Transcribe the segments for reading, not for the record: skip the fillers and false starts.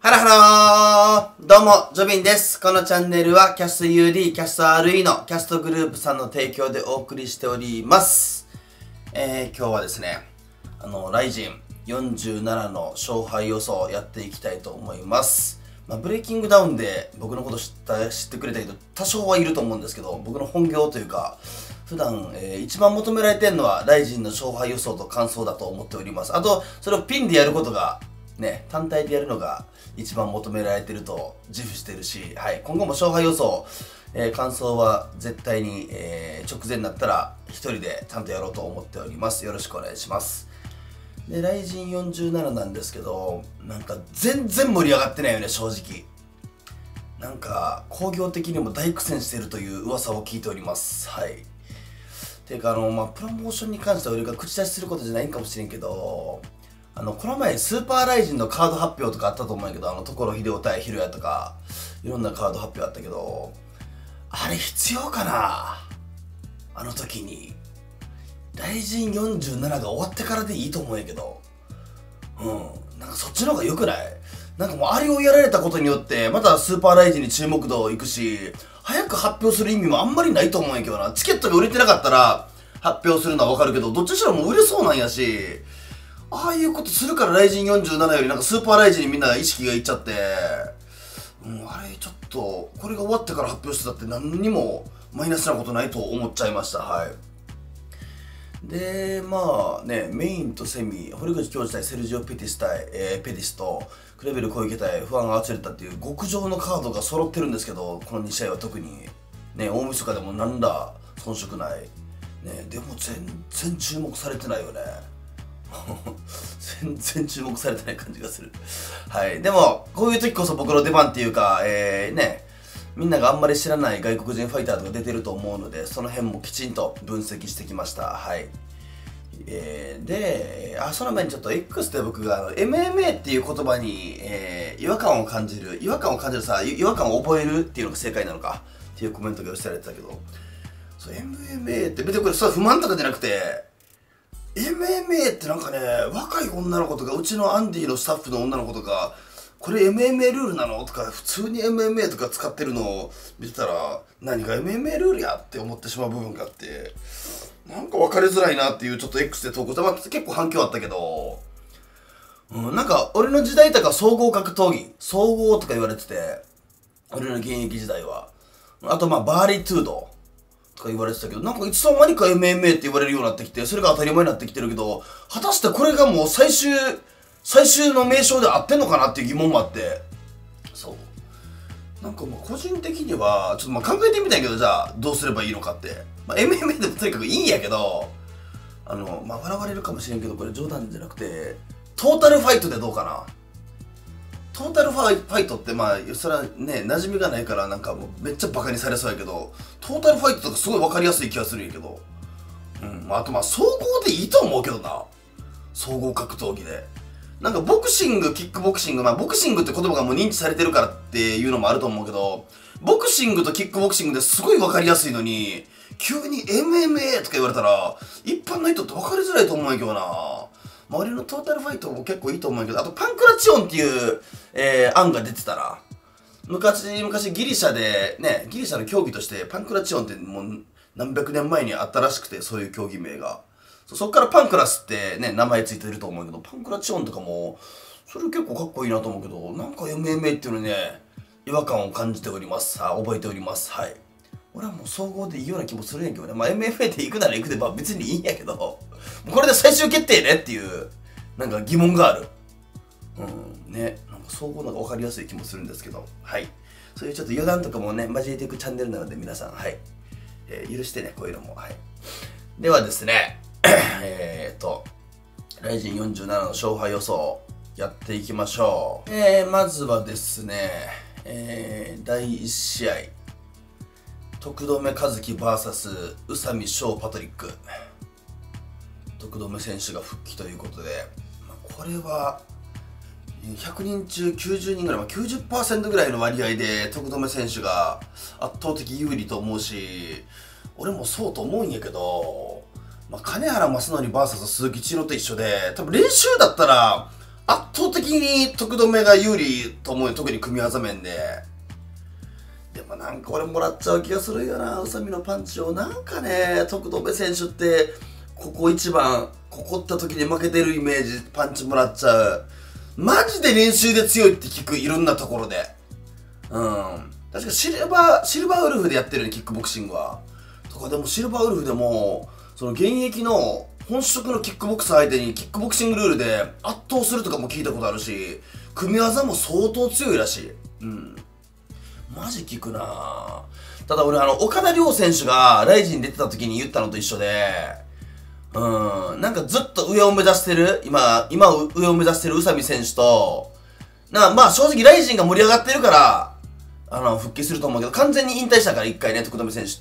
ハローハロー、どうも、ジョビンです。このチャンネルはキャスト UD、キャスト RE のキャストグループさんの提供でお送りしております。今日はですね、ライジン47の勝敗予想をやっていきたいと思います。ブレイキングダウンで僕のこと知ってくれた人多少はいると思うんですけど、僕の本業というか、普段、一番求められてるのはライジンの勝敗予想と感想だと思っております。あと、それをピンでやることが、ね、単体でやるのが一番求められてると自負してるし、はい、今後も勝敗予想、感想は絶対に、直前になったら一人でちゃんとやろうと思っております。よろしくお願いします。で、ライジン47なんですけど、なんか全然盛り上がってないよね、正直。なんか、興行的にも大苦戦してるという噂を聞いております。はい。ていうか、プロモーションに関しては俺が口出しすることじゃないんかもしれんけど、この前スーパーライジンのカード発表とかあったと思うんやけど、所秀夫対ヒロヤとか、いろんなカード発表あったけど、あれ必要かな、あの時に。ライジン47が終わってからでいいと思うんやけど、なんかそっちの方が良くない？なんかもうあれをやられたことによって、またスーパーライジンに注目度いくし、早く発表する意味もあんまりないと思うんやけどな。チケットが売れてなかったら発表するのはわかるけど、どっちにしろもう売れそうなんやし、ああいうことするからライジン47よりなんかスーパーライジンにみんな意識がいっちゃって、あれちょっと、これが終わってから発表してたって何にもマイナスなことないと思っちゃいました。はい。で、メインとセミ、堀口教授対セルジオ・ペティスと、クレベル小池対不安がアツレタっていう極上のカードが揃ってるんですけど、この2試合は特に、ね、大晦日でもなんら遜色ない。ね、でも全然注目されてないよね。全然注目されてない感じがする。はい。でも、こういう時こそ僕の出番っていうか、みんながあんまり知らない外国人ファイターとか出てると思うので、その辺もきちんと分析してきました。はい。その前にちょっと X で僕がMMA っていう言葉に、違和感を感じる違和感を覚えるっていうのが正解なのかっていうコメントが寄せられてたけど、そう MMA って別にこれ不満とかじゃなくて、MMA ってなんかね、若い女の子とか、うちのアンディのスタッフの女の子とか、これ MMA ルールなのとか、普通に MMA とか使ってるのを見てたら、何が MMA ルールやって思ってしまう部分があって、なんか分かりづらいなっていうちょっと X で投稿して、結構反響あったけど、なんか俺の時代とか総合格闘技、総合とか言われてて、俺の現役時代は。あとバーリトゥード。とか言われてたけど、なんかいつの間にか MMA って言われるようになってきて、それが当たり前になってきてるけど、果たしてこれがもう最終の名称で合ってんのかなっていう疑問もあって、そう。なんか個人的には、ちょっと考えてみたいけど、じゃあどうすればいいのかって。MMA でもとにかくいいんやけど、笑われるかもしれんけど、これ冗談じゃなくて、トータルファイトでどうかな。トータルファイトってそれはね、馴染みがないからなんかもうめっちゃバカにされそうやけど、トータルファイトとかすごい分かりやすい気がするんやけど、あと総合でいいと思うけどな。総合格闘技で。なんかボクシング、キックボクシング、ボクシングって言葉がもう認知されてるからっていうのもあると思うけど、ボクシングとキックボクシングですごい分かりやすいのに、急に MMA とか言われたら、一般の人って分かりづらいと思うんやけどな。俺のトータルファイトも結構いいと思うんやけど、あとパンクラチオンっていう、案が出てたら、昔ギリシャでね、ギリシャの競技としてパンクラチオンってもう何百年前にあったらしくて、そういう競技名が。そっからパンクラスってね、名前ついてると思うけど、パンクラチオンとかも、それ結構かっこいいなと思うけど、なんか MMA っていうのにね、違和感を感じております。覚えております。はい。俺はもう総合でいいような気もするんやけどね。MMA で行くなら行くで別にいいんやけど、これで最終決定ねっていう、なんか疑問がある。ね。なんか総合の方が分かりやすい気もするんですけど、はい。そういうちょっと余談とかもね、交えていくチャンネルなので皆さん、はい。許してね、こういうのも。はい。ではですね、ライジン47の勝敗予想、やっていきましょう。まずはですね、第1試合。徳留和樹 VS 宇佐美翔パトリック。徳留選手が復帰ということで、これは100人中90人ぐらい、90% ぐらいの割合で徳留選手が圧倒的有利と思うし、俺もそうと思うんやけど、金原正則 VS 鈴木千尋と一緒で、多分練習だったら圧倒的に徳留が有利と思うよ、特に組み技面で。でもなんか俺もらっちゃう気がするよな、宇佐美のパンチを。なんかね、徳留選手ってここ一番ここった時に負けてるイメージ、パンチもらっちゃう。マジで練習で強いって聞く、いろんなところで。確かシルバーウルフでやってるね、キックボクシングは。とかでもシルバーウルフでもその現役の本職のキックボクサー相手にキックボクシングルールで圧倒するとかも聞いたことあるし、組み技も相当強いらしい。マジ聞くなぁ。ただ俺岡田亮選手がライジン出てた時に言ったのと一緒で、なんかずっと上を目指してる、今上を目指してる宇佐美選手と、まあ正直ライジンが盛り上がってるから、復帰すると思うけど、完全に引退したから一回ね、徳留選手って。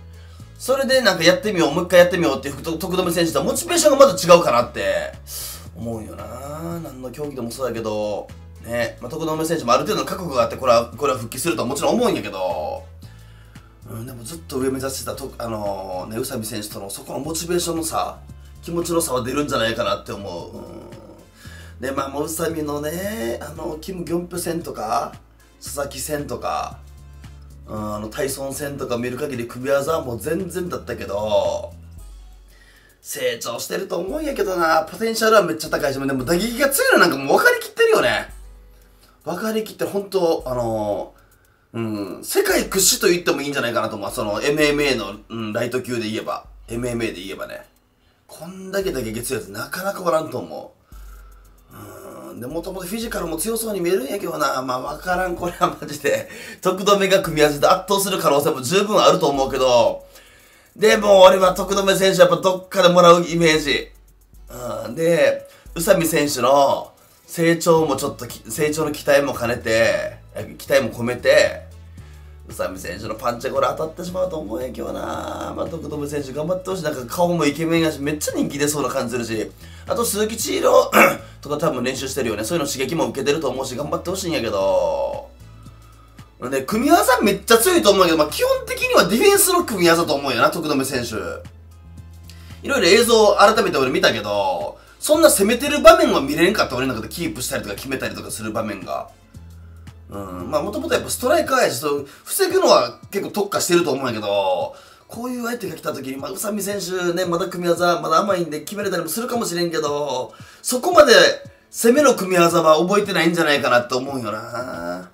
それでなんかやってみよう、もう一回やってみようっていう徳留選手とはモチベーションがまだ違うかなって思うよな。何の競技でもそうだけど、ね、徳留選手もある程度の覚悟があって、これは復帰するとはもちろん思うんやけど、でもずっと上目指してた宇佐美選手とのそこのモチベーションの差、気持ちの差は出るんじゃないかなって思う。で、もう宇佐美のね、キム・ギョンプ戦とか、佐々木戦とか、タイソン戦とか見る限り組み技はもう全然だったけど、成長してると思うんやけどな。ポテンシャルはめっちゃ高いし、でも打撃が強いのなんかもう分かりきってるよね。分かりきって本当世界屈指と言ってもいいんじゃないかなと思う。その MMA の、ライト級で言えば、MMA で言えばね。こんだけ打撃強いやつなかなかおらんと思う。で、もともとフィジカルも強そうに見えるんやけどな。わからん、これはマジで。徳留が組み合わせて圧倒する可能性も十分あると思うけど、でも俺は徳留選手やっぱどっかでもらうイメージ。で、宇佐美選手の成長もちょっと、成長の期待も兼ねて、期待も込めて、宇佐美選手のパンチがこれ当たってしまうと思うんやけどな。徳留選手頑張ってほしい。なんか顔もイケメンやし、めっちゃ人気出そうな感じするし、あと鈴木千尋とか多分練習してるよね。そういうの刺激も受けてると思うし、頑張ってほしいんやけど。で、組み技めっちゃ強いと思うんやけど、基本的にはディフェンスの組み技と思うんやな、徳留選手。いろいろ映像改めて俺見たけど、そんな攻めてる場面は見れんかった。俺の中でキープしたりとか決めたりとかする場面が。もともとやっぱストライカーやし、防ぐのは結構特化してると思うんやけど、こういう相手が来た時に、宇佐美選手ね、まだ組み技、まだ甘いんで決めれたりもするかもしれんけど、そこまで攻めの組み技は覚えてないんじゃないかなって思うよな。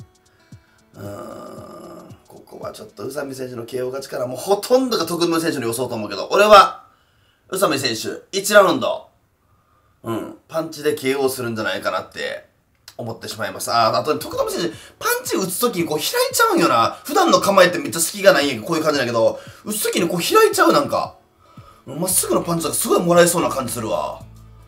ここはちょっと宇佐美選手の KO 勝ちからもうほとんどが徳留選手の予想と思うけど、俺は、宇佐美選手、1ラウンド、パンチで KO するんじゃないかなって思ってしまいます。あと、徳留選手、パンチ打つときにこう開いちゃうんよな。普段の構えってめっちゃ隙がないんやけど、こういう感じだけど、打つときにこう開いちゃうなんか。まっすぐのパンチがすごいもらえそうな感じするわ。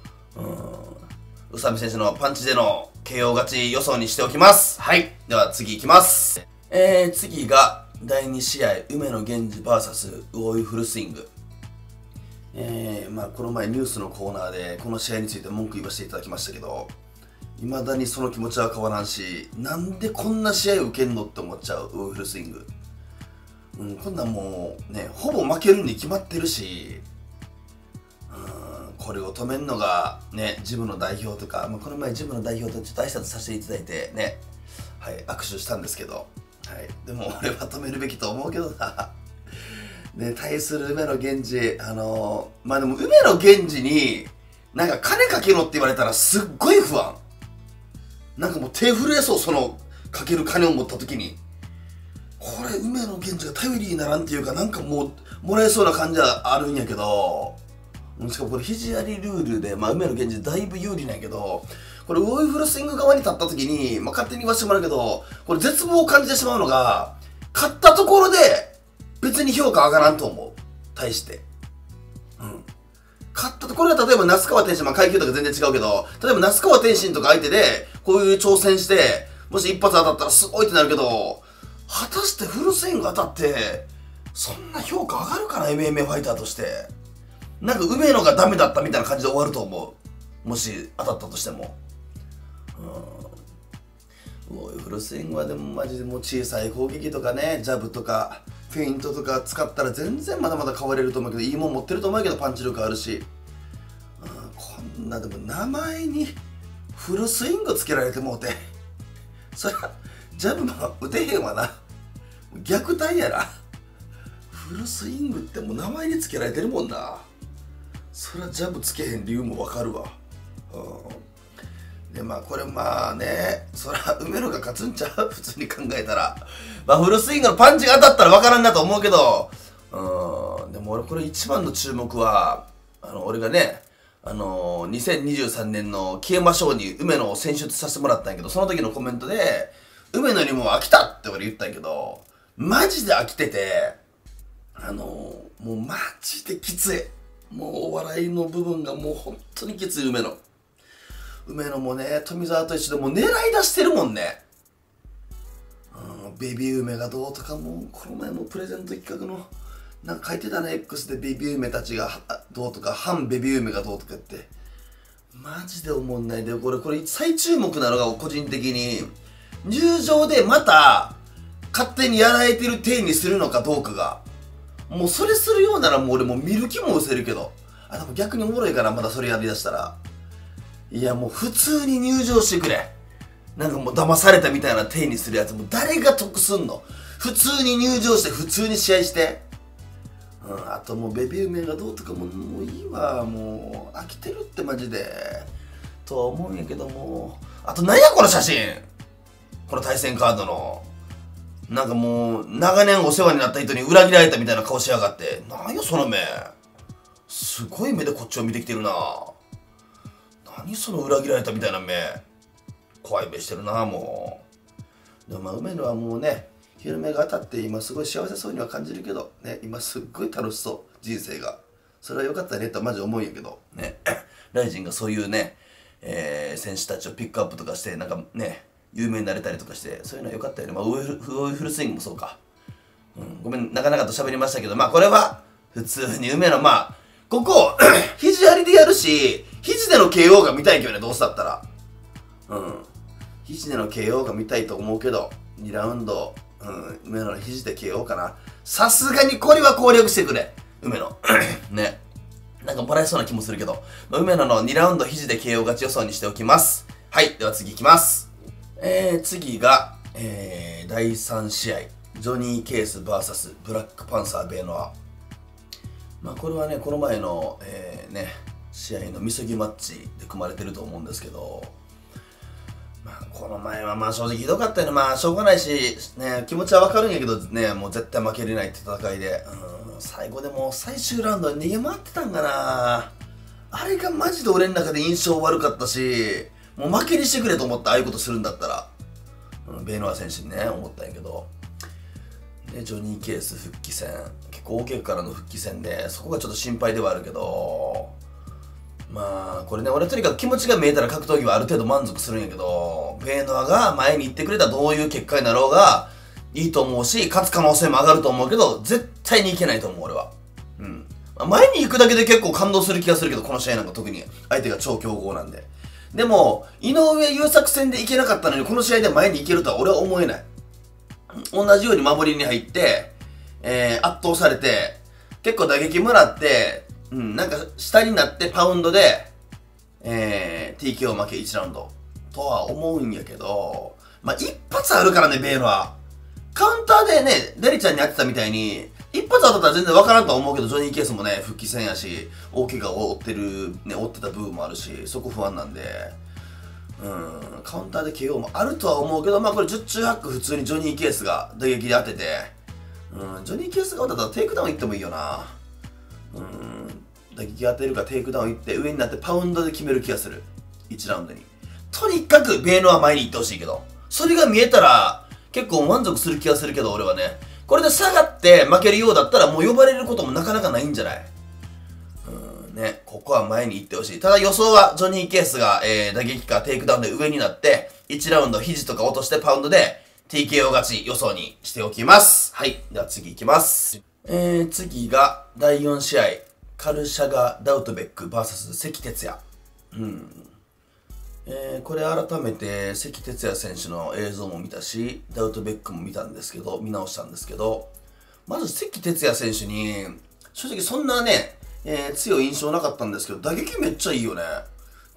宇佐美選手のパンチでの KO 勝ち予想にしておきます。はい。では次いきます。次が第2試合、梅野源氏 VS 魚井フルスイング。この前ニュースのコーナーでこの試合について文句言わせていただきましたけど、未だにその気持ちは変わらんし、なんでこんな試合受けんのって思っちゃう、魚井フルスイング。こんなんもうね、ほぼ負けるに決まってるし、これを止めるのがね、ジムの代表とか、この前ジムの代表とちょっと挨拶させていただいてね、はい、握手したんですけど、はい、でも俺は止めるべきと思うけどな。ね、対する梅野源氏、でも梅野源氏に、なんか金かけろって言われたらすっごい不安。なんかもう手震えそう、その、かける金を持った時に。これ、梅野源氏が頼りにならんっていうか、なんかもう、もらえそうな感じはあるんやけど、しかもこれ、肘ありルールで、梅野源氏だいぶ有利なんやけど、これ、魚井フルスイング側に立った時に、勝手に言わせてもらうけど、これ、絶望を感じてしまうのが、勝ったところで、別に評価上がらんと思う。対して。勝ったところが例えば那須川天心、階級とか全然違うけど、例えば那須川天心とか相手で、こういう挑戦して、もし一発当たったらすごいってなるけど、果たしてフルスイング当たって、そんな評価上がるかな、MMA ファイターとして。なんか梅野がダメだったみたいな感じで終わると思う。もし当たったとしても。フルスイングはでもマジでもう小さい攻撃とかね、ジャブとか、フェイントとか使ったら全然まだまだ変われると思うけど、いいもん持ってると思うけどパンチ力あるし、こんなでも名前にフルスイングつけられてもうて、そりゃジャブも打てへんわな。虐待やな。フルスイングってもう名前につけられてるもんな。そりゃジャブつけへん理由もわかるわ。でまあこれまあね、そりゃ梅野が勝つんちゃう普通に考えたら。まあフルスイングのパンチが当たったらわからんなと思うけど、でも俺これ一番の注目は、俺がね、2023年のキエマ賞に梅野を選出させてもらったんやけど、その時のコメントで、梅野にもう飽きたって俺言ったんやけど、マジで飽きてて、もうマジできつい。もうお笑いの部分がもう本当にきつい梅野。梅野もね、富澤と一緒でもう狙い出してるもんね。ベビー梅がどうとかも、この前もプレゼント企画の、なんか書いてたね、X でベビー梅たちがどうとか、反ベビー梅がどうとかって。マジで思んないで、これ最注目なのが個人的に、入場でまた、勝手にやられてる体にするのかどうかが。もうそれするようならもう俺もう見る気も失せるけど。でも逆におもろいかな、まだそれやりだしたら。いやもう普通に入場してくれ。なんかもう騙されたみたいな体にするやつもう誰が得すんの。普通に入場して普通に試合して。あともうベビー梅がどうとかもういいわ。もう飽きてるってマジで。とは思うんやけども。あと何やこの写真。この対戦カードの。なんかもう長年お世話になった人に裏切られたみたいな顔しやがって。なんやその目。すごい目でこっちを見てきてるな。何その裏切られたみたいな目。怖い目してるなもう。でもまあ梅野はもうね、昼目が当たって今すごい幸せそうには感じるけどね、今すっごい楽しそう人生が。それは良かったねとマジ思うんやけどね。ライジンがそういうね、選手たちをピックアップとかしてなんかね有名になれたりとかして、そういうのは良かったよね。まあフルスイングもそうか。ごめんなかなかと喋りましたけど、まあこれは普通に梅野、まあここ肘張りでやるし、肘での KO が見たいけどね、どうせだったら。肘での KO が見たいと思うけど、2ラウンド、梅野の肘で KO かな。さすがにこれは攻略してくれ、梅野。ね。なんかもらえそうな気もするけど、梅野の2ラウンド肘で KO 勝ち予想にしておきます。はい、では次いきます。次が、第3試合。ジョニー・ケース VS ブラックパンサーベイノア。まあこれはね、この前の、試合のみそぎマッチで組まれてると思うんですけど、まあこの前はまあ正直ひどかったよね。まあしょうがないし、ね、気持ちはわかるんやけどね、もう絶対負けれないって戦いで、最後でもう最終ラウンドに逃げ回ってたんかな。あれがマジで俺の中で印象悪かったし、もう負けにしてくれと思った、ああいうことするんだったら。ベイノア選手にね、思ったんやけど。で、ジョニー・ケース復帰戦。結構大怪我からの復帰戦で、そこがちょっと心配ではあるけど、まあ、これね、俺とにかく気持ちが見えたら格闘技はある程度満足するんやけど、ベイノアが前に行ってくれたらどういう結果になろうがいいと思うし、勝つ可能性も上がると思うけど、絶対にいけないと思う、俺は。前に行くだけで結構感動する気がするけど、この試合なんか特に相手が超強豪なんで。でも、井上優作戦でいけなかったのに、この試合で前に行けるとは俺は思えない。同じように守りに入って、圧倒されて、結構打撃もらって、なんか下になってパウンドで、TKO 負け1ラウンドとは思うんやけど、まあ一発あるからね、ベイノは。カウンターでね、デリちゃんにやってたみたいに、一発当たったら全然わからんとは思うけど、ジョニー・ケースもね、復帰戦やし、大怪我を負ってた部分もあるし、そこ不安なんで、カウンターで KO もあるとは思うけど、まあこれ10中8九普通にジョニー・ケースが打撃で当てて、ジョニー・ケースが当たったらテイクダウンいってもいいよな。打撃当てるかテイクダウンいって上になってパウンドで決める気がする。1ラウンドに。とにかくベイノは前に行ってほしいけど、それが見えたら結構満足する気がするけど、俺はね。これで下がって負けるようだったらもう呼ばれることもなかなかないんじゃない？ね、ここは前に行ってほしい。ただ予想はジョニー・ケースが、打撃かテイクダウンで上になって1ラウンド肘とか落としてパウンドで TKO 勝ち予想にしておきます。はい。では次行きます。次が第4試合。カルシャガ・ダウトベック VS 関哲也。これ改めて関哲也選手の映像も見たし、ダウトベックも見たんですけど、見直したんですけど、まず関哲也選手に、正直そんなね、強い印象なかったんですけど、打撃めっちゃいいよね。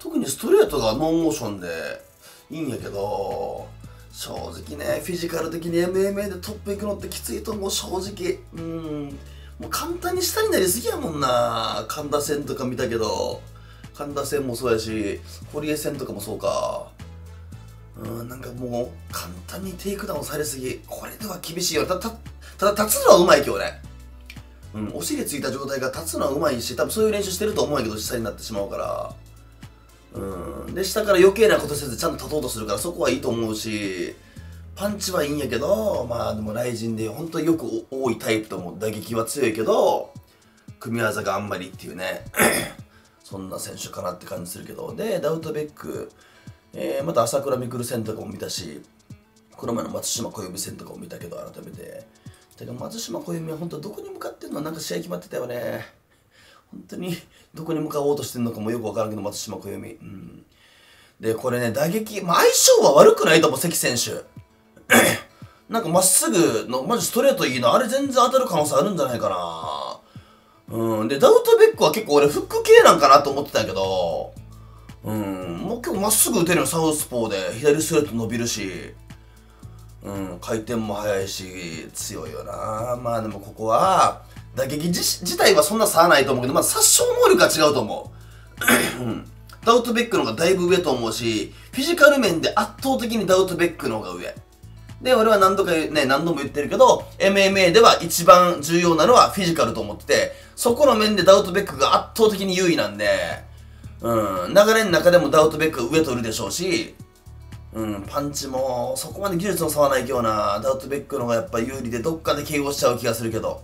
特にストレートがノーモーションでいいんやけど、正直ね、フィジカル的に MMA でトップ行くのってきついと思う、正直。もう簡単に下になりすぎやもんな。神田戦とか見たけど、神田戦もそうやし、堀江戦とかもそうか。なんかもう簡単にテイクダウンされすぎ。これでは厳しいよ。ただ立つのはうまい今日ね。お尻ついた状態が立つのはうまいし、多分そういう練習してると思うんやけど、下になってしまうから。で、下から余計なことせずちゃんと立とうとするから、そこはいいと思うし、パンチはいいんやけど、まあでも雷神で本当によく多いタイプとも打撃は強いけど、組み技があんまりっていうね、そんな選手かなって感じするけど、で、ダウトベック、また朝倉未来戦とかも見たし、この前の松島小指戦とかも見たけど、改めて。てか松島小指は本当どこに向かってんの？なんか試合決まってたよね。本当にどこに向かおうとしてんのかもよくわからんけど、松島小指。で、これね、打撃、まあ、相性は悪くないと思う、関選手。なんかまっすぐの、マジストレートいいな。あれ全然当たる可能性あるんじゃないかな。で、ダウトベックは結構俺フック系なんかなと思ってたけど、もう結構まっすぐ打てるよ、サウスポーで。左ストレート伸びるし、回転も速いし、強いよな。まあでもここは、打撃自体はそんな差はないと思うけど、まあ殺傷能力が違うと思う。ダウトベックの方がだいぶ上と思うし、フィジカル面で圧倒的にダウトベックの方が上。で、俺は何度も言ってるけど、MMA では一番重要なのはフィジカルと思ってて、そこの面でダウトベックが圧倒的に優位なんで、流れの中でもダウトベックが上取るでしょうし、パンチもそこまで技術の差はないけどな。ダウトベックの方がやっぱ有利でどっかで KO しちゃう気がするけど。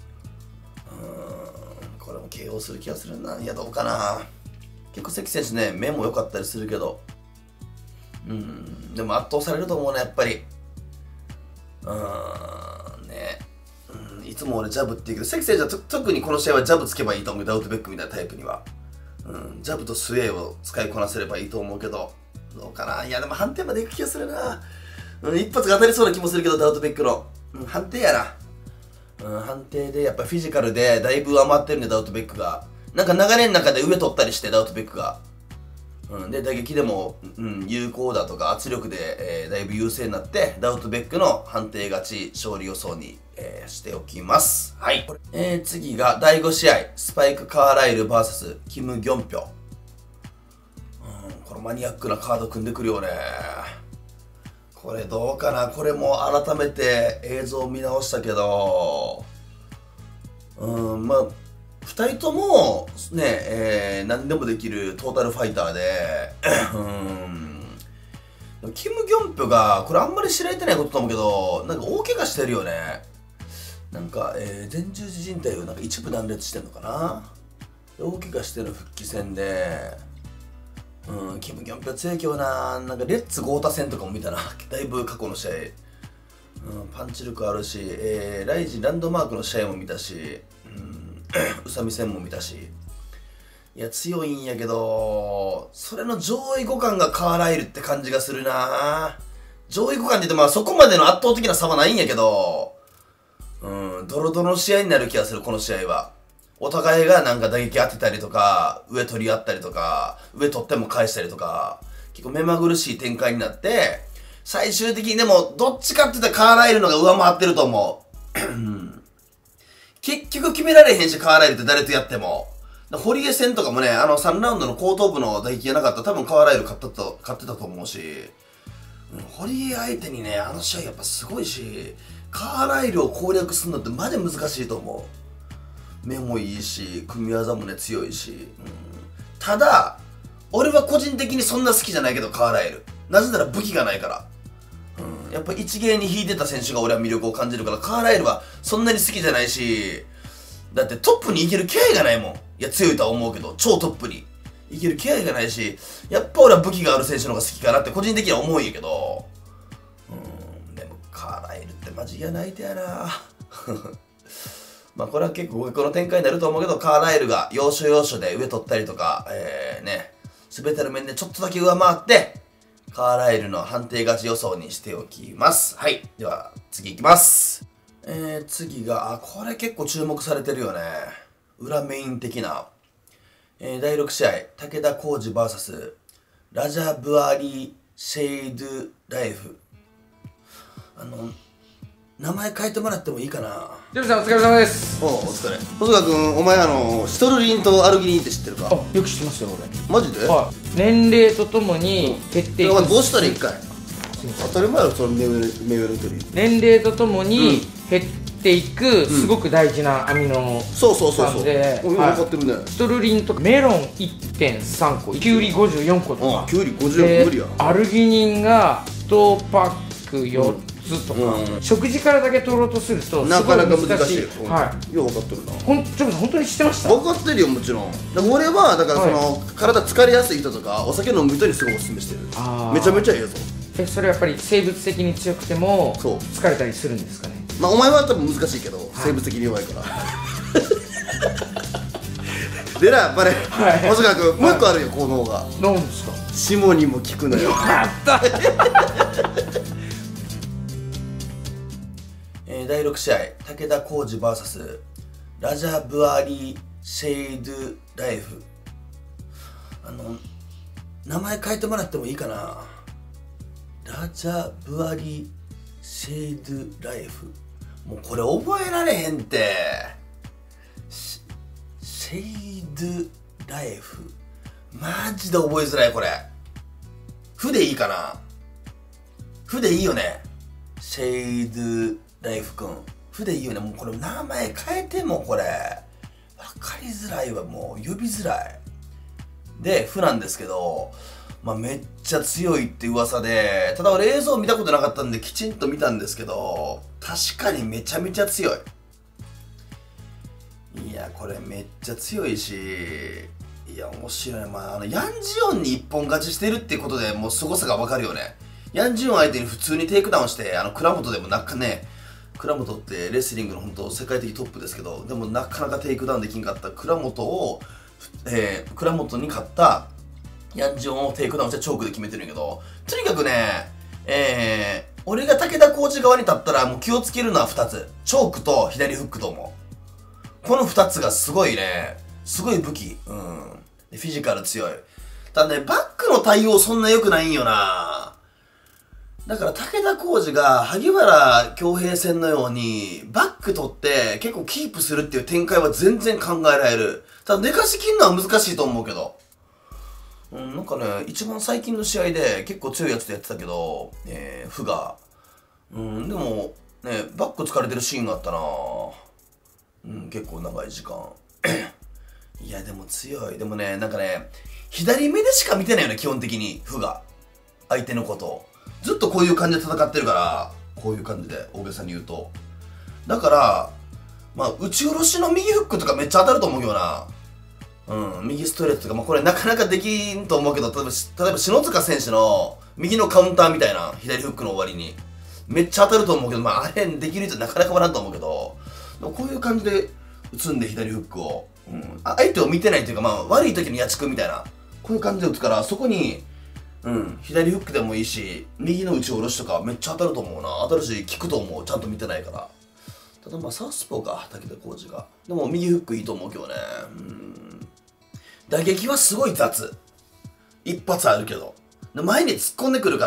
これも KO する気がするな。いや、どうかな。結構関選手ね、目も良かったりするけど。でも圧倒されると思うね、やっぱり。ね。いつも俺ジャブって言うけど、関選手は特にこの試合はジャブつけばいいと思う、ダウトベックみたいなタイプには。ジャブとスウェーを使いこなせればいいと思うけど、どうかな。いやでも判定までいく気がするな。一発が当たりそうな気もするけど、ダウトベックの。判定やな。判定でやっぱフィジカルでだいぶ上回ってるんで、ダウトベックが。なんか流れの中で上取ったりして、ダウトベックが。で、打撃でも、有効だとか圧力で、だいぶ優勢になって、ダウトベックの判定勝ち、勝利予想に、しておきます。はい。次が第5試合、スパイク・カーライル VS キム・ギョンピョ。このマニアックなカード組んでくるよね。これどうかな。これも改めて映像を見直したけど、まあ、2人ともね、何でもできるトータルファイターで、キム・ギョンピョが、これあんまり知られてないことと思うけど、なんか大怪我してるよね。なんか、前十字靭帯をなんか一部断裂してんのかな。大怪我してる復帰戦で、キム・ギョンピョ強いけどな。なんかレッツ豪太戦とかも見たな。だいぶ過去の試合。パンチ力あるし、ライジンランドマークの試合も見たし、宇佐美戦も見たし。いや、強いんやけど、それの上位互換がカーライルって感じがするな。上位互換って言ってまあそこまでの圧倒的な差はないんやけど、ドロドロの試合になる気がする、この試合は。お互いがなんか打撃当てたりとか、上取り合ったりとか、上取っても返したりとか、結構目まぐるしい展開になって、最終的にでも、どっちかって言ったらカーライルのが上回ってると思う。結局決められへんし、カーライルって誰とやっても。堀江戦とかもね、3ラウンドの後頭部の打撃がなかったら多分カーライル勝ってたと思うし、堀江相手にね、あの試合やっぱすごいし、カーライルを攻略するのってマジ難しいと思う。目もいいし、組み技もね、強いし。ただ、俺は個人的にそんな好きじゃないけど、カーライル。なぜなら武器がないから。やっぱ一芸に引いてた選手が俺は魅力を感じるから、カーライルはそんなに好きじゃないし、だってトップに行ける気合がないもん。いや、強いとは思うけど、超トップに行ける気合がないし、やっぱ俺は武器がある選手の方が好きかなって個人的には思うんやけど、でもカーライルってマジ嫌な相手やな。まあこれは結構互角の展開になると思うけど、カーライルが要所要所で上取ったりとか、全ての面でちょっとだけ上回って、カーライルの判定勝ち予想にしておきます。はい。では、次いきます。次が、これ結構注目されてるよね。裏メイン的な。 第6試合、武田浩二 VS ラジャブアリ・シェイドゥ・ライフ。名前変えてもらってもいいかな。 ジェフさんお疲れ様です。 お疲れ。細川君、お前シトルリンとアルギニンって知ってるか。 あ、よく知ってますよ俺。マジで？ はい。年齢とともに減っていく。 どうしたら一回。当たり前よ、そのメウルトリー。 年齢とともに減っていく、すごく大事なアミノ酸で、 分かってるね。 シトルリンとかメロン 1.3 個、キュウリ54個とか、 キュウリ54個無理や。 アルギニンが1パック4つとか、食事からだけ取ろうとするとなかなか難しい。 はい。 よう分かってるな。 本当に知ってました？ 分かってるよ、もちろん。俺はだから体疲れやすい人とかお酒飲む人にすごいおすすめしてる。めちゃめちゃええぞ。 それはやっぱり生物的に強くても疲れたりするんですかね。 まあお前は多分難しいけど、生物的に弱いからでな、やっぱり細川君、もう一個あるよ、効能が。 何ですか？ 霜にも効くのよ。 やった第6試合、武田浩二 VS ラジャブアリ・シェイドゥ・ライフ。名前変えてもらってもいいかな。ラジャブアリ・シェイドゥ・ライフ。もうこれ覚えられへんて。シェイドゥ・ライフ。マジで覚えづらいこれ。フでいいかな。フでいいよね。シェイドゥ・ライフくん。フでいいよね。もうこれ名前変えてもこれ。わかりづらいわ。もう呼びづらい。で、フなんですけど、まあめっちゃ強いって噂で、ただ俺映像見たことなかったんできちんと見たんですけど、確かにめちゃめちゃ強い。いや、これめっちゃ強いし、いや、面白い。まあヤンジオンに一本勝ちしてるっていうことでもう凄さがわかるよね。ヤンジオン相手に普通にテイクダウンして、倉本でもなんかね、倉本ってレスリングの本当世界的トップですけど、でもなかなかテイクダウンできんかった倉本に勝ったヤンジオンをテイクダウンしてチョークで決めてるんやけど、とにかくね、俺が武田コーチ側に立ったらもう気をつけるのは2つ。チョークと左フックと思う。この2つがすごいね、すごい武器。フィジカル強い。ただね、バックの対応そんな良くないんよな。だから武田浩二が萩原恭平戦のようにバック取って結構キープするっていう展開は全然考えられる。ただ寝かし切るのは難しいと思うけど。なんかね、一番最近の試合で結構強いやつでやってたけど、フが。でも、ね、バック疲れてるシーンがあったな。結構長い時間。いや、でも強い。でもね、なんかね、左目でしか見てないよね、基本的に、フが。相手のことを。ずっとこういう感じで戦ってるから、こういう感じで、大げさに言うと。だから、まあ、打ち下ろしの右フックとかめっちゃ当たると思うよな。右ストレートとか、まあ、これなかなかできんと思うけど、例えば篠塚選手の右のカウンターみたいな、左フックの終わりに。めっちゃ当たると思うけど、まあ、あれできる人なかなかわらんと思うけど、でもこういう感じで打つんで、左フックを。相手を見てないというか、まあ、悪い時の矢地君みたいな、こういう感じで打つから、そこに、左フックでもいいし、右の打ち下ろしとかめっちゃ当たると思うな。当たるし、効くと思う。ちゃんと見てないから。ただまあ、サウスポーか、武田浩二が。でも、右フックいいと思うけどね。打撃はすごい雑。一発あるけど。で前に突っ込んでくるから、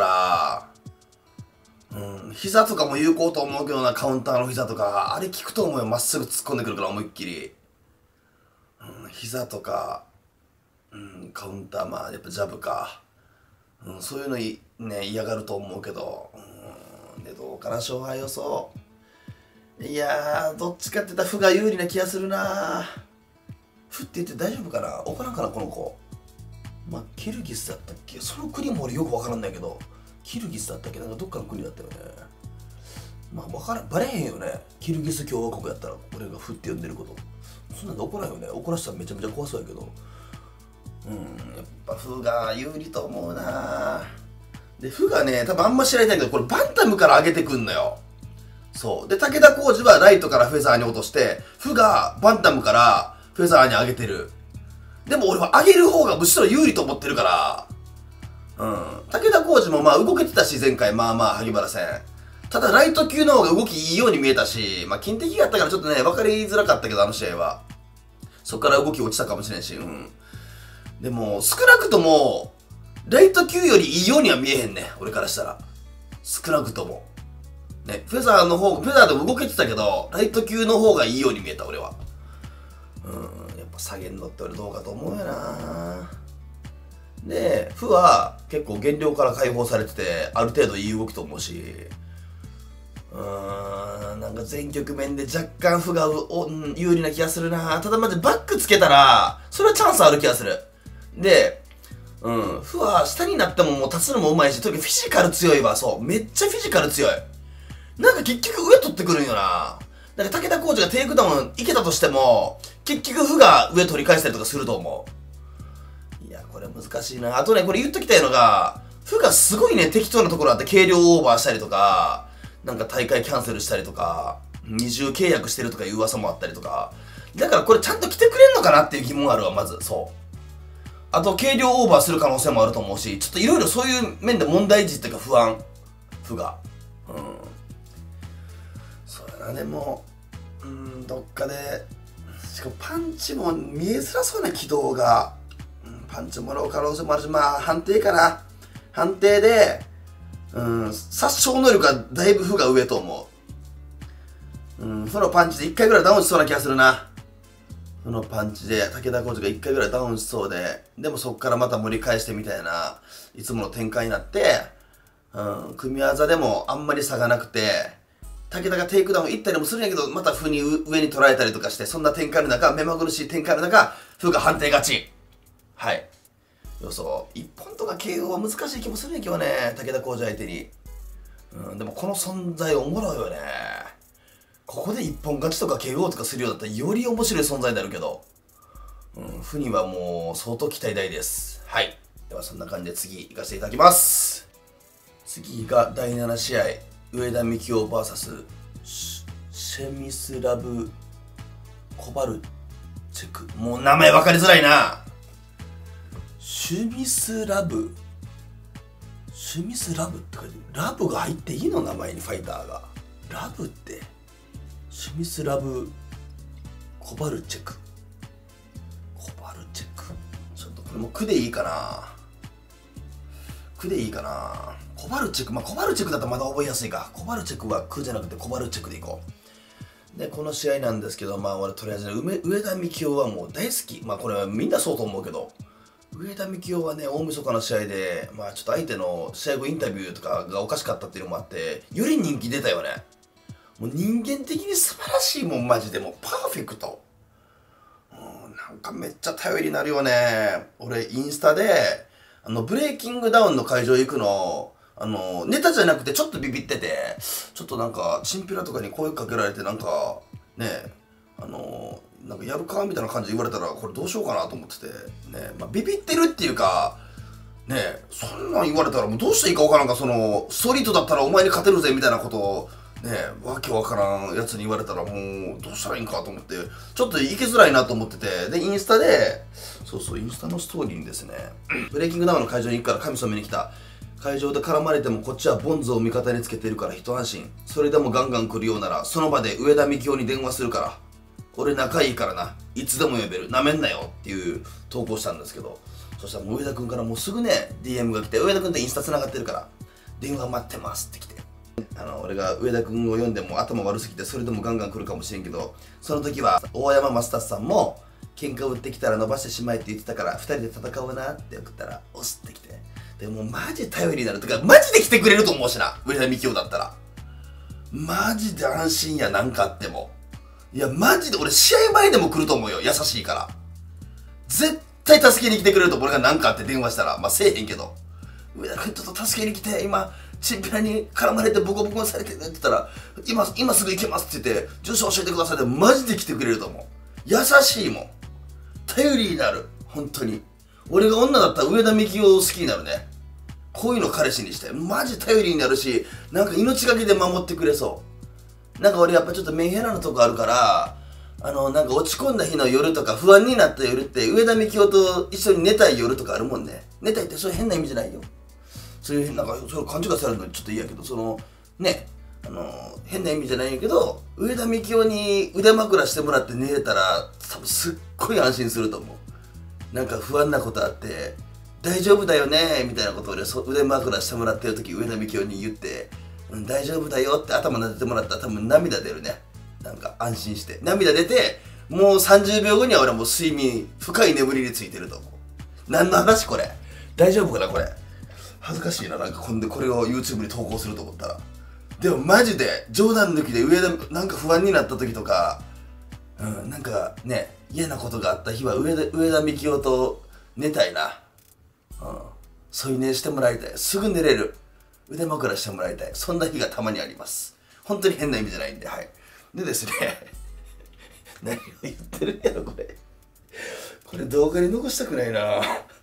膝とかも有効と思うけどな、カウンターの膝とか。あれ効くと思うよ。まっすぐ突っ込んでくるから、思いっきり。膝とか、カウンター、まあ、やっぱジャブか。そういうのね、嫌がると思うけど、で、どうかな、勝敗予想。いやー、どっちかって言ったら負が有利な気がするな。負って言って大丈夫かな、怒らんかな、この子。まあ、キルギスだったっけ、その国も俺よくわからんないけど、キルギスだったっけ、なんかどっかの国だったよね。まあ、バレへんよね。キルギス共和国やったら、俺が負って呼んでること。そんなんで怒らんよね。怒らせたらめちゃめちゃ怖そうやけど。やっぱフが有利と思うな。で、フがね、多分あんま知られてないけど、これバンタムから上げてくんのよ。そう。で、武田浩二はライトからフェザーに落として、フがバンタムからフェザーに上げてる。でも俺は上げる方がむしろ有利と思ってるから、武田浩二もまあ動けてたし、前回まあまあ萩原戦。ただライト級の方が動きいいように見えたし、まあ金敵があったからちょっとね、分かりづらかったけど、あの試合は。そっから動き落ちたかもしれんし、 でも少なくともライト級よりいいようには見えへんね、俺からしたら。少なくともね、フェザーでも動けてたけどライト級の方がいいように見えた、俺は。やっぱ下げんのって俺どうかと思うよな。で負は結構減量から解放されててある程度いい動きと思うし、なんか全局面で若干負が有利な気がするな。ただまでバックつけたらそれはチャンスある気がする。で負は下になってももう立つのもうまいし、とにかくフィジカル強いわ。そうめっちゃフィジカル強い。なんか結局上取ってくるんよな。だから武田コーチがテイクダウンいけたとしても結局負が上取り返したりとかすると思う。いやこれ難しいな。あとねこれ言っときたいのが、負がすごいね適当なところあって、軽量オーバーしたりとか、なんか大会キャンセルしたりとか、二重契約してるとかいう噂もあったりとか、だからこれちゃんと来てくれんのかなっていう疑問があるわ。まずそう、あと軽量オーバーする可能性もあると思うし、ちょっといろいろそういう面で問題児っていうか不安、負がそうやな。でもどっかでしかもパンチも見えづらそうな軌道が、パンチもらう可能性もあるし、まあ判定かな。判定で殺傷能力がだいぶ負が上と思う。そのパンチで1回ぐらいダウンしそうな気がするな。そのパンチで武田コーチが1回ぐらいダウンしそうで、でもそこからまた盛り返してみたいないつもの展開になって、組み技でもあんまり差がなくて、武田がテイクダウンいったりもするんやけど、また負に上に捉えたりとかして、そんな展開の中、目まぐるしい展開の中、負が判定勝ち。はい、予想一本とか KO は難しい気もするんやけどね、武田コーチ相手に。でもこの存在おもろいよね。ここで一本勝ちとか KO とかするようだったらより面白い存在になるけど、負にはもう相当期待大です。はい、ではそんな感じで次行かせていただきます。次が第7試合、上田幹雄 VS シェミスラブ・コバルチェク。もう名前分かりづらいな。シュミスラブって書いてる。ラブが入っていいの、名前にファイターが。ラブってシュミスラブ・コバルチェク。ちょっとこれも区でいいかな。コバルチェク、コバルチェクだったらまだ覚えやすいか。コバルチェクは区じゃなくてコバルチェクでいこう。でこの試合なんですけど、俺とりあえずね、上田幹雄はもう大好き。これはみんなそうと思うけど、上田幹雄はね、大晦日の試合でちょっと相手の試合後インタビューとかがおかしかったっていうのもあって、より人気出たよね。もう人間的に素晴らしいもん、マジで。もうパーフェクト。なんかめっちゃ頼りになるよね。俺インスタでブレイキングダウンの会場行くのネタじゃなくてちょっとビビってて、ちょっとなんかチンピラとかに声かけられて、なんかねなんかやるかみたいな感じで言われたら、これどうしようかなと思っててね、ビビってるっていうかね、そんなん言われたらもうどうしていいかわからんか。ストリートだったらお前に勝てるぜみたいなことをね、わけわからんやつに言われたらもうどうしたらいいんかと思って、ちょっと行きづらいなと思ってて、でインスタでインスタのストーリーにですね、ブレイキングダウンの会場に行くから神様に来た、会場で絡まれてもこっちはボンズを味方につけてるから一安心、それでもガンガン来るようならその場で上田幹雄に電話するから、俺仲いいからな、いつでも呼べる、なめんなよっていう投稿したんですけど、そしたらもう上田君からもうすぐね DM が来て、上田君ってインスタ繋がってるから電話待ってますって来て、俺が上田君を読んでも頭悪すぎてそれでもガンガン来るかもしれんけど、その時は大山マスターさんも喧嘩売ってきたら伸ばしてしまえって言ってたから2人で戦おうなって送ったら押すってきて、でもマジ頼りになるとか、マジで来てくれると思うしな、上田幹雄だったらマジで安心や。なんかあっても、いやマジで俺試合前でも来ると思うよ、優しいから。絶対助けに来てくれると、俺が何かあって電話したら、せえへんけど、上田君ちょっと助けに来て、今チンピラに絡まれてボコボコにされてるって言ったら、今すぐ行けますって言って住所教えてくださいってマジで来てくれると思う。優しいもん、頼りになる。本当に俺が女だったら上田幹雄を好きになるね。こういうの彼氏にしてマジ頼りになるし、なんか命がけで守ってくれそう。なんか俺やっぱちょっとメンヘラなとこあるから、なんか落ち込んだ日の夜とか不安になった夜って上田幹雄と一緒に寝たい夜とかあるもんね。寝たいってそういう変な意味じゃないよ。そういうなんかそれ勘違いされるのにちょっと嫌やけど、変な意味じゃないんやけど、上田幹雄に腕枕してもらって寝れたら多分すっごい安心すると思う。 なんか不安なことあって大丈夫だよねみたいなことを腕枕してもらってる時上田美京に言って、大丈夫だよって頭撫でてもらったら多分涙出るね。なんか安心して涙出て、もう30秒後には俺はもう深い眠りについてると思う。何の話これ、大丈夫かなこれ。恥ずかしいな、なんかこれを YouTube に投稿すると思ったら。でもマジで冗談抜きでなんか不安になった時とか、なんかね嫌なことがあった日は上田美京と寝たいな。添い寝してもらいたい。すぐ寝れる腕枕してもらいたい。そんな日がたまにあります。本当に変な意味じゃないんで。はい。でですね何を言ってるんやろこれ動画に残したくないな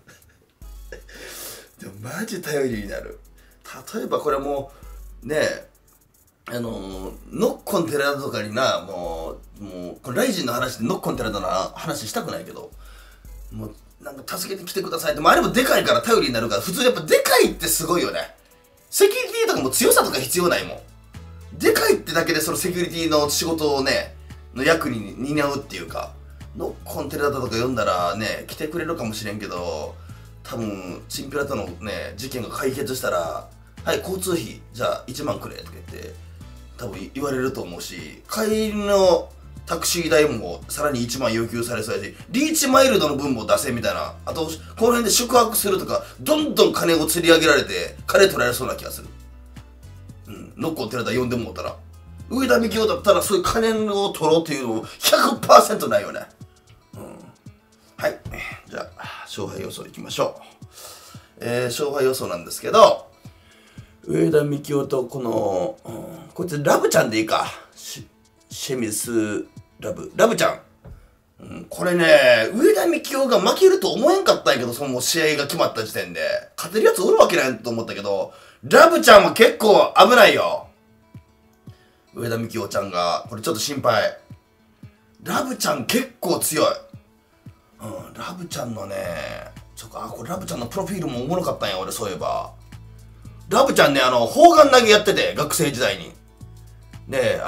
でもマジ頼りになる。例えばこれもねノッコン寺田とかにな、もうこれライジンの話でノッコン寺田の話したくないけど、もうなんか助けてきてくださいって、あれもでかいから頼りになるから、普通やっぱでかいってすごいよね。セキュリティとかも強さとか必要ないもん。でかいってだけでそのセキュリティの仕事をねの役に担うっていうか、ノッコン寺田とか読んだらね来てくれるかもしれんけど、多分チンピラとのね事件が解決したら、はい交通費じゃあ1万くれとか言って多分言われると思うし、帰りのタクシー代もさらに1万要求されそうやし、リーチマイルドの分も出せみたいな、あとこの辺で宿泊するとかどんどん金を釣り上げられて金取られそうな気がする。ノッコン寺田呼んでもうたら、上田美京だったらそういう金を取ろうっていうの 100% ないよね。はい、じゃあ勝敗予想いきましょう。勝敗予想なんですけど、上田美京とこの、こいつラブちゃんでいいか、シェミスラブちゃん、これね上田美京が負けると思えんかったんやけど、その試合が決まった時点で勝てるやつおるわけないと思ったけど、ラブちゃんも結構危ないよ。上田美京ちゃんがこれちょっと心配。ラブちゃん結構強い。ラブちゃんのねこれラブちゃんのプロフィールもおもろかったんや俺。そういえばラブちゃんね砲丸投げやってて、学生時代に。で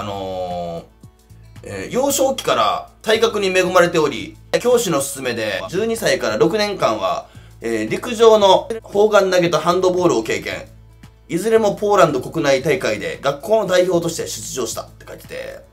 幼少期から体格に恵まれており、教師の勧めで12歳から6年間は、陸上の砲丸投げとハンドボールを経験。いずれもポーランド国内大会で学校の代表として出場したって書いてて、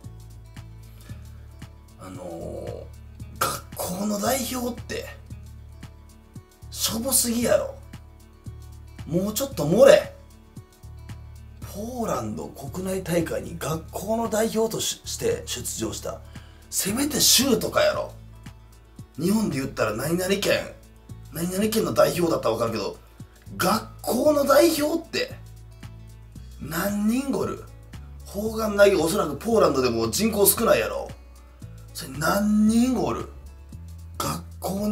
学校の代表ってしょぼすぎやろ。もうちょっと盛れ。ポーランド国内大会に学校の代表として出場した。せめて州とかやろ。日本で言ったら何々県の代表だったら分かるけど、学校の代表って何人おる。砲丸投げおそらくポーランドでも人口少ないやろ。それ何人おる。学校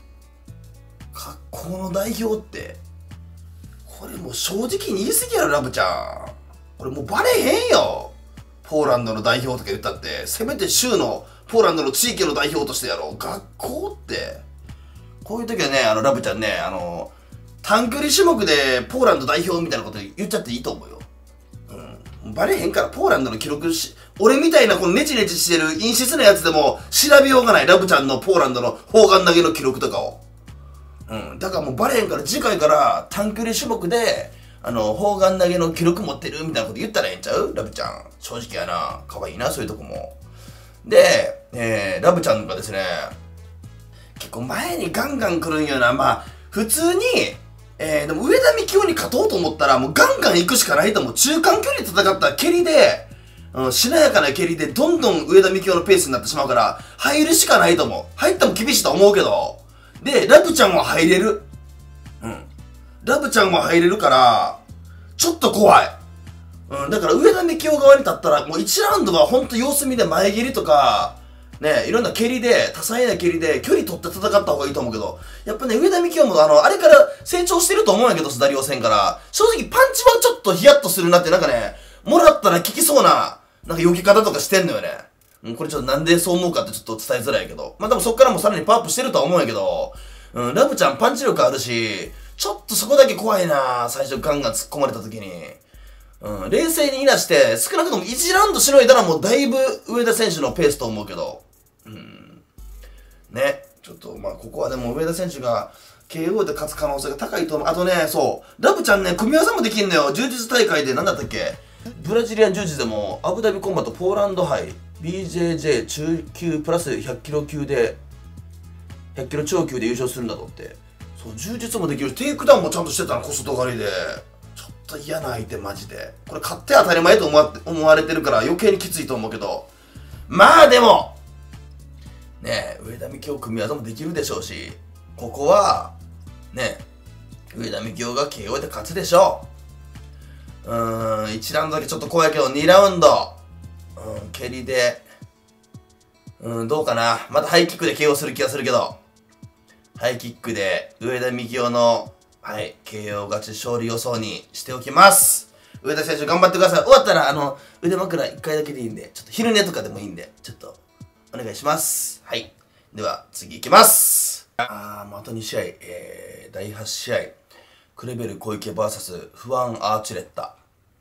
の代表ってこれもう正直に言い過ぎやろラブちゃん。これもうバレへんよ。ポーランドの代表とか言ったって、せめて州のポーランドの地域の代表としてやろう。学校ってこういう時はねラブちゃんね短距離種目でポーランド代表みたいなこと言っちゃっていいと思うよ。バレへんから。ポーランドの記録俺みたいなこのネチネチしてる陰湿なやつでも調べようがない。ラブちゃんのポーランドの砲丸投げの記録とかを。だからもうバレへんから、次回から短距離種目で砲丸投げの記録持ってるみたいなこと言ったらええんちゃう。ラブちゃん正直やな。可愛いなそういうとこも。で、ラブちゃんがですね結構前にガンガン来るんよな。普通にでも上田美京に勝とうと思ったらもうガンガン行くしかないと思う。中間距離で戦ったら蹴りで、しなやかな蹴りでどんどん上田美京のペースになってしまうから入るしかないと思う。入っても厳しいと思うけど、でラブちゃんは入れる。ラブちゃんは入れるからちょっと怖い。だから上田美京側に立ったらもう1ラウンドはほんと様子見で前蹴りとかね、いろんな蹴りで多彩な蹴りで距離取って戦った方がいいと思うけど、やっぱね上田美京もあれから成長してると思うんやけど、ダリオ戦から正直パンチはちょっとヒヤッとするなって、なんかねもらったら効きそうななんか避け方とかしてんのよね。これちょっとなんでそう思うかってちょっと伝えづらいけど、多分そっからもさらにパワーアップしてるとは思うんやけど、ラブちゃんパンチ力あるし、ちょっとそこだけ怖いな。最初ガンガン突っ込まれた時に冷静にいなして少なくとも1ラウンドしのいだらもうだいぶ上田選手のペースと思うけど、ね、 ちょっとまあここはでも上田選手が KO で勝つ可能性が高いと思う。あとね、そうラブちゃんね、組み合わせもできんのよ。柔術大会で何だったっけ、ブラジリアン柔術でもアブダビコンバットポーランド杯 BJJ 中級プラス100キロ級で100キロ超級で優勝するんだとって。そう柔術もできる、テイクダウンもちゃんとしてたの、小外刈りで。ちょっと嫌な相手マジで。これ勝って当たり前と思われてるから余計にきついと思うけど、まあでもねえ、上田美京組み合わせもできるでしょうし、ここはね上田美京が KO で勝つでしょう。1ラウンドだけちょっと怖いけど、2ラウンド蹴りでどうかな。またハイキックで KO する気がするけど、ハイキックで上田美京のKO 勝ち勝利予想にしておきます。上田選手頑張ってください。終わったら腕枕1回だけでいいんで、ちょっと昼寝とかでもいいんで、ちょっとお願いします。はい。では次いきます。もうあと2試合、第8試合、クレベル小池 VS フアン・アーチュレッタ。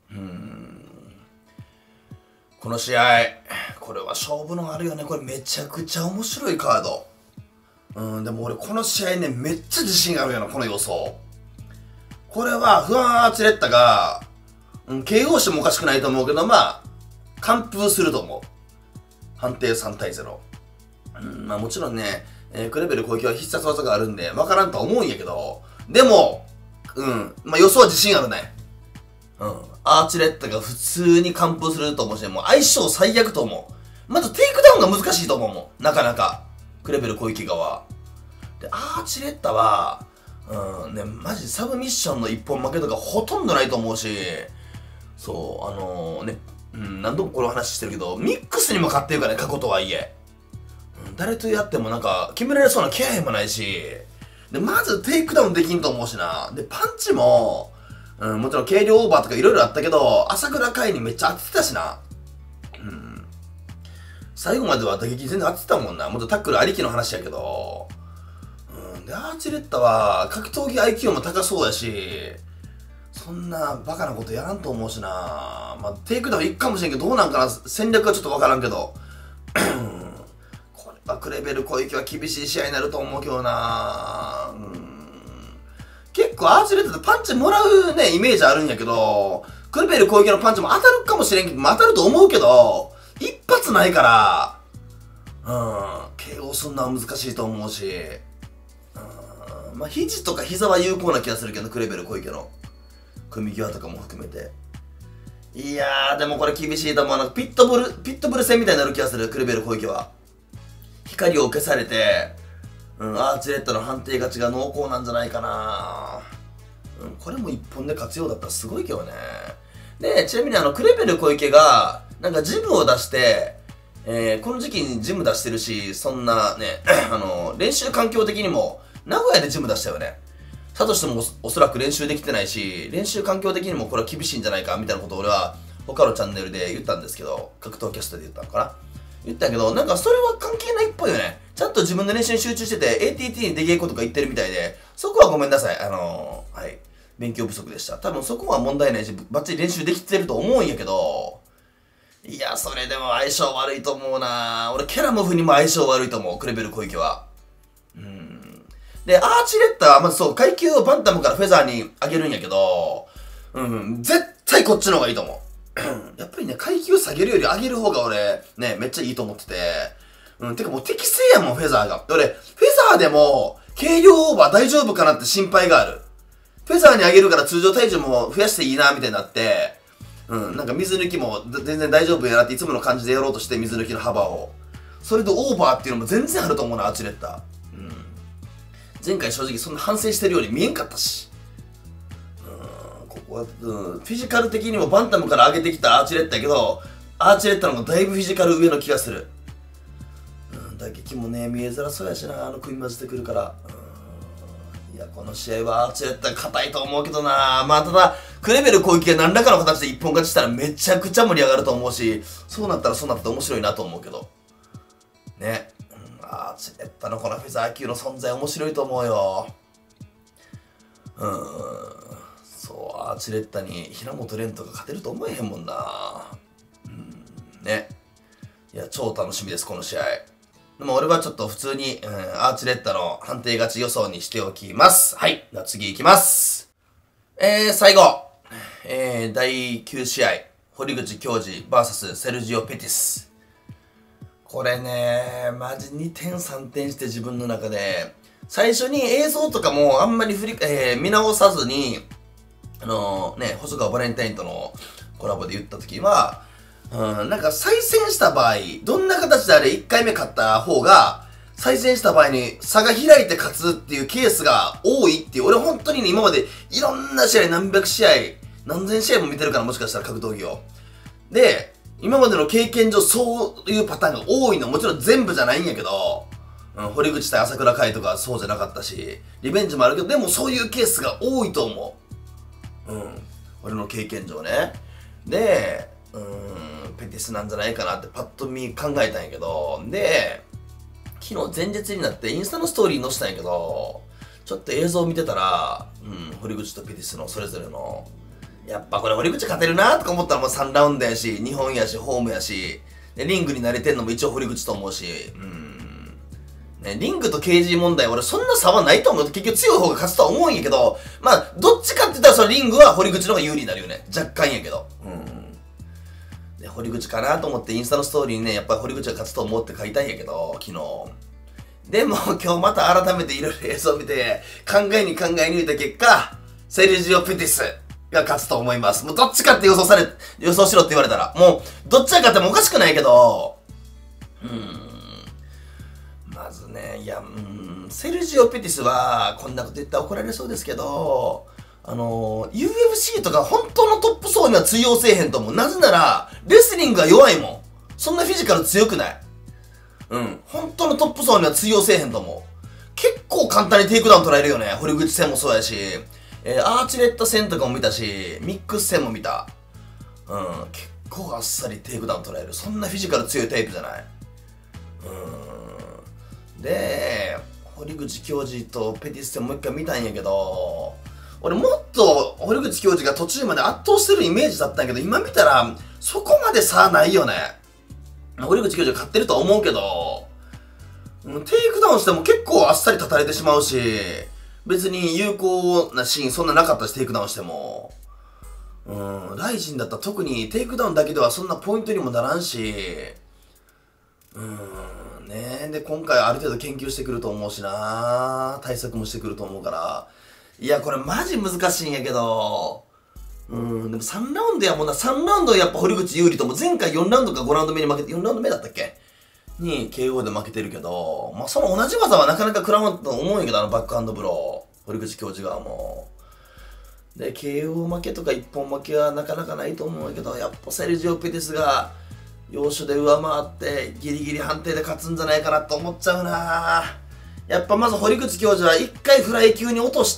この試合、これは勝負のあるよね。これめちゃくちゃ面白いカード。でも俺この試合ね、めっちゃ自信あるよな、この予想。これはフアン・アーチュレッタが、KO してもおかしくないと思うけど、まあ、完封すると思う。判定3対0。まあもちろんね、クレベル小池は必殺技があるんで、わからんとは思うんやけど、でも、まあ予想は自信あるね。アーチュレッタが普通に完封すると思うし、もう相性最悪と思う。まずテイクダウンが難しいと思うもん。なかなか。クレベル小池側。で、アーチュレッタは、マジサブミッションの一本負けとかほとんどないと思うし、そう、何度もこの話してるけど、ミックスにも勝ってるからね、過去とはいえ。誰とやってもなんか決められそうな気配もないし、でまずテイクダウンできんと思うしな。でパンチも、もちろん軽量オーバーとかいろいろあったけど、朝倉海にめっちゃ当ててたしな。最後までは打撃全然当ててたもんな。もっとタックルありきの話やけど、でアーチュレッタは格闘技 IQ も高そうやし、そんなバカなことやらんと思うしな。まあテイクダウンいくかもしれんけど、どうなんかな、戦略はちょっとわからんけどクレベル小池は厳しい試合になると思うけどな。結構アーチュレッタってパンチもらうね、イメージあるんやけど、クレベル小池のパンチも当たるかもしれんけど、当たると思うけど、一発ないから、KO すんのは難しいと思うし、まあ肘とか膝は有効な気がするけど、クレベル小池の組み際とかも含めて。いやー、でもこれ厳しいと思うな。ピットブル戦みたいになる気がする、クレベル小池は。光を消されて、アーチュレッタの判定勝ちが濃厚なんじゃないかな。これも一本で勝つようだったらすごいけどね。で、ちなみにクレベル小池が、なんかジムを出して、この時期にジム出してるし、そんなね、練習環境的にも、名古屋でジム出したよね。サトシともおそらく練習できてないし、練習環境的にもこれは厳しいんじゃないか、みたいなことを俺は、他のチャンネルで言ったんですけど、格闘キャストで言ったのかな。言ったけど、なんかそれは関係ないっぽいよね。ちゃんと自分の練習に集中してて、ATT に出稽古とか言ってるみたいで、そこはごめんなさい。はい。勉強不足でした。多分そこは問題ないし、バッチリ練習できてると思うんやけど、いや、それでも相性悪いと思うな。俺、ケラモフにも相性悪いと思う、クレベル小池は。で、アーチュレッタは、まずそう、階級をバンタムからフェザーに上げるんやけど、絶対こっちの方がいいと思う。やっぱりね、階級下げるより上げる方が俺、ね、めっちゃいいと思ってて。てかもう適正やもん、フェザーが。俺、フェザーでも、軽量オーバー大丈夫かなって心配がある。フェザーに上げるから通常体重も増やしていいな、みたいになって、なんか水抜きも全然大丈夫やなっていつもの感じでやろうとして、水抜きの幅を。それでオーバーっていうのも全然あると思うな、アーチュレッタ。前回正直そんな反省してるように見えんかったし。ここは、フィジカル的にもバンタムから上げてきたアーチュレッタやけど、アーチュレッタの方がだいぶフィジカル上の気がする。打撃もね、見えづらそうやしな、組み混ぜてくるから。いや、この試合はアーチュレッタ硬いと思うけどな。まあ、ただ、クレベル攻撃が何らかの形で一本勝ちしたらめちゃくちゃ盛り上がると思うし、そうなったらそうなって面白いなと思うけど。ね。アーチュレッタのこのフェザー級の存在面白いと思うよ。そう、アーチュレッタに平本蓮とか勝てると思えへんもんな。ね。いや、超楽しみです、この試合。 でも俺はちょっと普通に、アーチレッタの判定勝ち予想にしておきます。はい。では次行きます。最後。第9試合。堀口恭司 VS セルジオ・ペティス。これね、マジ2点3点して自分の中で、最初に映像とかもあんまり見直さずに、細川バレンタインとのコラボで言った時は、なんか再戦した場合、どんな形であれ1回目勝った方が、再戦した場合に差が開いて勝つっていうケースが多いっていう、俺本当にね、今までいろんな試合、何百試合、何千試合も見てるから、もしかしたら格闘技を。で、今までの経験上そういうパターンが多いの、もちろん全部じゃないんやけど、堀口対朝倉海とかそうじゃなかったし、リベンジもあるけど、でもそういうケースが多いと思う。俺の経験上ね。で、ペティスなんじゃないかなってパッと見考えたんやけど、で、昨日前日になってインスタのストーリー載せたんやけど、ちょっと映像を見てたら、堀口とペティスのそれぞれの、やっぱこれ堀口勝てるなとか思ったらもう3ラウンドやし、日本やし、ホームやし、でリングに慣れてんのも一応堀口と思うし、ね、リングと KG 問題俺そんな差はないと思う。結局強い方が勝つとは思うんやけど、まあ、どっちかって言ったらそのリングは堀口の方が有利になるよね。若干やけど。で、堀口かなと思ってインスタのストーリーにね、やっぱり堀口が勝つと思って書いたんやけど、昨日。でも今日また改めていろいろ映像を見て、考え抜いた結果、セルジオ・ペティスが勝つと思います。もうどっちかって予想しろって言われたら、もうどっちが勝ってもおかしくないけど、まずね、セルジオ・ペティスは、こんなこと言ったら怒られそうですけど、UFC とか本当のトップ層には通用せえへんと思う。なぜなら、レスリングが弱いもん。そんなフィジカル強くない。本当のトップ層には通用せえへんと思う。結構簡単にテイクダウン取られるよね。堀口戦もそうやし、アーチレッタ戦とかも見たし、ミックス戦も見た。結構あっさりテイクダウン取られる。そんなフィジカル強いタイプじゃない。で、堀口恭司とペティス戦もう一回見たんやけど、俺もっと堀口恭司が途中まで圧倒してるイメージだったんやけど、今見たらそこまで差ないよね。堀口恭司が勝ってるとは思うけど、テイクダウンしても結構あっさり立たれてしまうし、別に有効なシーンそんななかったし、テイクダウンしても。ライジンだったら特にテイクダウンだけではそんなポイントにもならんし、ね。で、今回ある程度研究してくると思うしな、対策もしてくると思うから。いや、これマジ難しいんやけど、でも3ラウンドやもんな。3ラウンドやっぱ堀口有利と思う。前回4ラウンドか5ラウンド目に負けて、4ラウンド目だったっけに KO で負けてるけど、まあその同じ技はなかなか食らわんと思うんやけど、バックハンドブロー。堀口恭司側も。で、KO 負けとか一本負けはなかなかないと思うんやけど、やっぱセルジオ・ペティスが要所で上回ってギリギリ判定で勝つんじゃないかなと思っちゃうな。やっぱまず堀口恭司は一回フライ級に落として、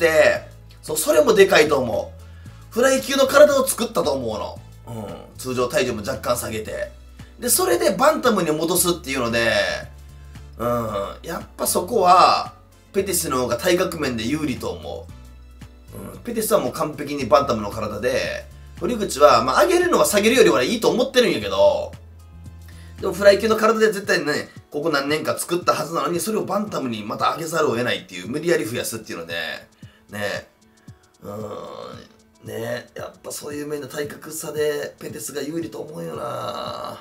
それもでかいと思う。フライ級の体を作ったと思うの。通常体重も若干下げて。で、それでバンタムに戻すっていうので、やっぱそこは、ペティスの方が体格面で有利と思う。ペティスはもう完璧にバンタムの体で、堀口は、まあ上げるのは下げるよりはいいと思ってるんやけど、でもフライ級の体で絶対ね、ここ何年か作ったはずなのに、それをバンタムにまた上げざるを得ないっていう、無理やり増やすっていうので、やっぱそういう面で体格差でペティスが有利と思うよな。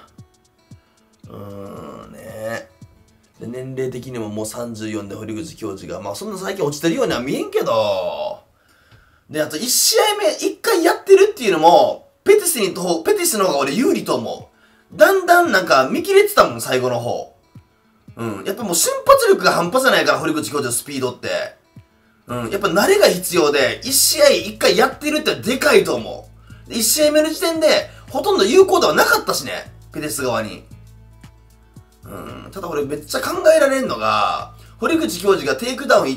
で、年齢的にももう34で堀口恭司が、まあそんな最近落ちてるようには見えんけど、で、あと1試合目、1回やってるっていうのも、ペティスの方が俺有利と思う。だんだんなんか見切れてたもん、最後の方。やっぱもう瞬発力が半端じゃないから、堀口恭司のスピードって。やっぱ慣れが必要で、1試合1回やってるってでかいと思う。1試合目の時点で、ほとんど有効ではなかったしね、ペティス側に。ただ俺めっちゃ考えられんのが、堀口恭司がテイクダウン行って、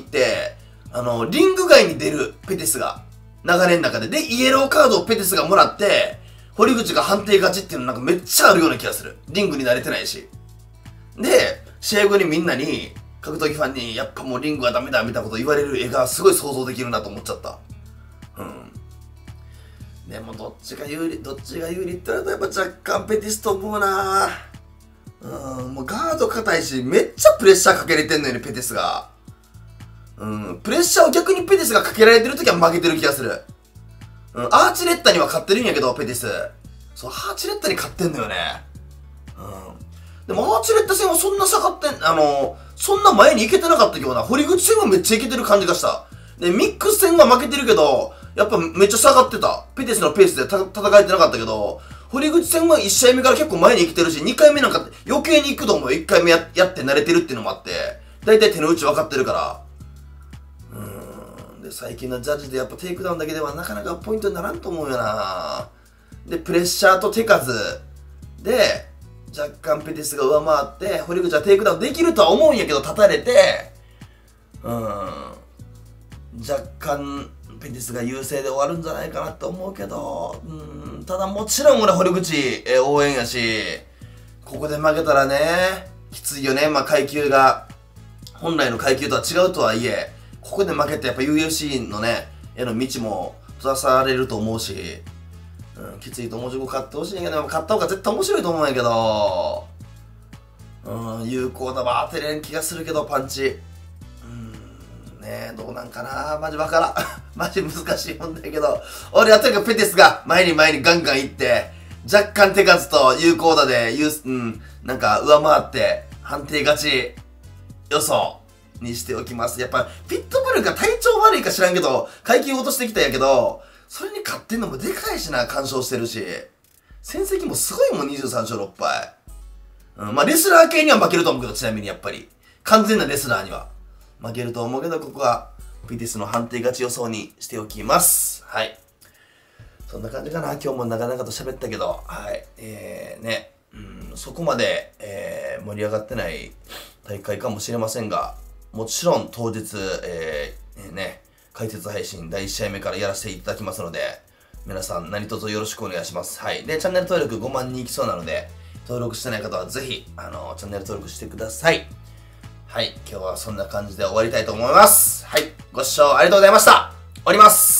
リング外に出る、ペティスが。流れの中で。で、イエローカードをペティスがもらって、堀口が判定勝ちっていうのなんかめっちゃあるような気がする。リングに慣れてないし。で、試合後にみんなに、格闘技ファンに、やっぱもうリングはダメだみたいなこと言われる絵がすごい想像できるなと思っちゃった。でもどっちが有利って言われたらやっぱ若干ペティスと思うな。 もうガード硬いし、めっちゃプレッシャーかけれてんのよね、ペテスが。プレッシャーを逆にペテスがかけられてるときは負けてる気がする。アーチレッタには勝ってるんやけど、ペテス。そう、アーチレッタに勝ってんのよね。でもアーチレッタ戦はそんな下がってそんな前に行けてなかったけどな。堀口戦はめっちゃ行けてる感じがした。で、ミックス戦は負けてるけど、やっぱめっちゃ下がってた。ペテスのペースで戦えてなかったけど、堀口戦は1試合目から結構前に来てるし、2回目なんか余計に行くと思うよ。1回目やって慣れてるっていうのもあって、だいたい手の内分かってるから。で、最近のジャッジでやっぱテイクダウンだけではなかなかポイントにならんと思うよな。で、プレッシャーと手数で、若干ペテスが上回って、堀口はテイクダウンできるとは思うんやけど、立たれて、若干、ペテスが優勢で終わるんじゃないかなと思うけど、ただもちろん俺堀口、応援やし、ここで負けたらね、きついよね。まあ階級が、本来の階級とは違うとはいえ、ここで負けてやっぱ UFC のね、への道も閉ざされると思うし、きついと思うし、勝ってほしいんやけど、勝った方が絶対面白いと思うんやけど、有効な当てれん気がするけど、パンチ。ねどうなんかなマジわからん。マジ難しいもんだけど、俺はとにかくペテスが前にガンガンいって、若干手数と有効打で、なんか上回って、判定勝ち予想にしておきます。やっぱ、ピットブルが体調悪いか知らんけど、階級落としてきたんやけど、それに勝ってんのもでかいしな、干渉してるし。戦績もすごいもん、23勝6敗。まあ、レスラー系には負けると思うけど、ちなみにやっぱり。完全なレスラーには。負けると思うけど、ここは、ピテスの判定勝ち予想にしておきます。はい。そんな感じかな。今日もなかなかと喋ったけど、はい。そこまで、盛り上がってない大会かもしれませんが、もちろん当日、解説配信第1試合目からやらせていただきますので、皆さん何卒よろしくお願いします。はい。で、チャンネル登録5万人いきそうなので、登録してない方はぜひ、チャンネル登録してください。はい。今日はそんな感じで終わりたいと思います。はい。ご視聴ありがとうございました。終わります。